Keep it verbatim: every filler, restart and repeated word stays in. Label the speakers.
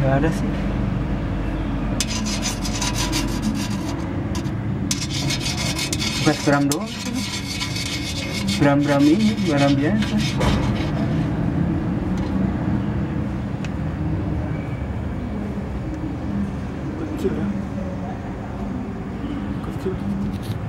Speaker 1: Gak ada sih. Bekas gram doang. Gram-gram ini barang biasa.
Speaker 2: Kecil ya. Kecil.